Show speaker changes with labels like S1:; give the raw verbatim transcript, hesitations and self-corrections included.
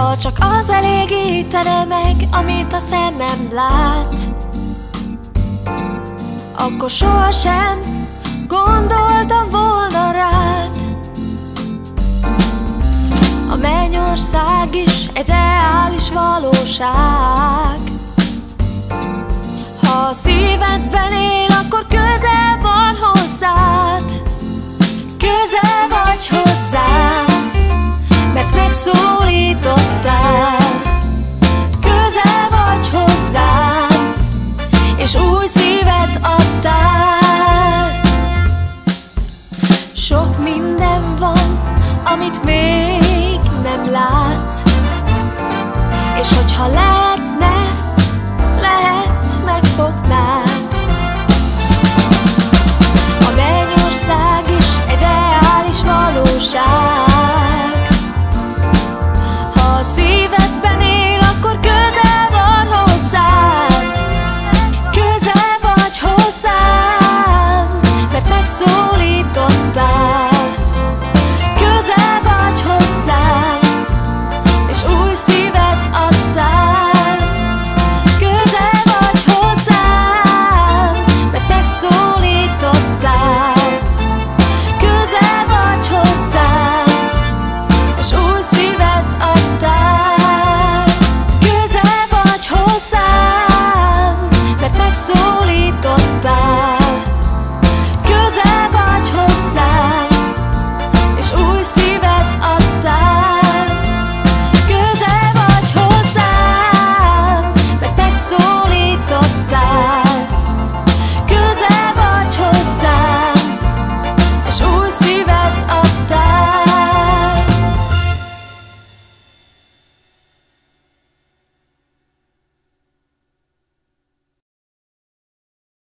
S1: Ha csak az elégítene meg, amit a szemem lát, akkor sohasem gondoltam volna rád. A mennyország is egy reális valóság. Ha a szívedben él, akkor közel van hozzád. Közel vagy hozzám, mert megszólítottál. Közel vagy hozzám, és új szívet adtál. Sok minden van, amit még nem látsz, és hogyha lehetne, lehet megfognád.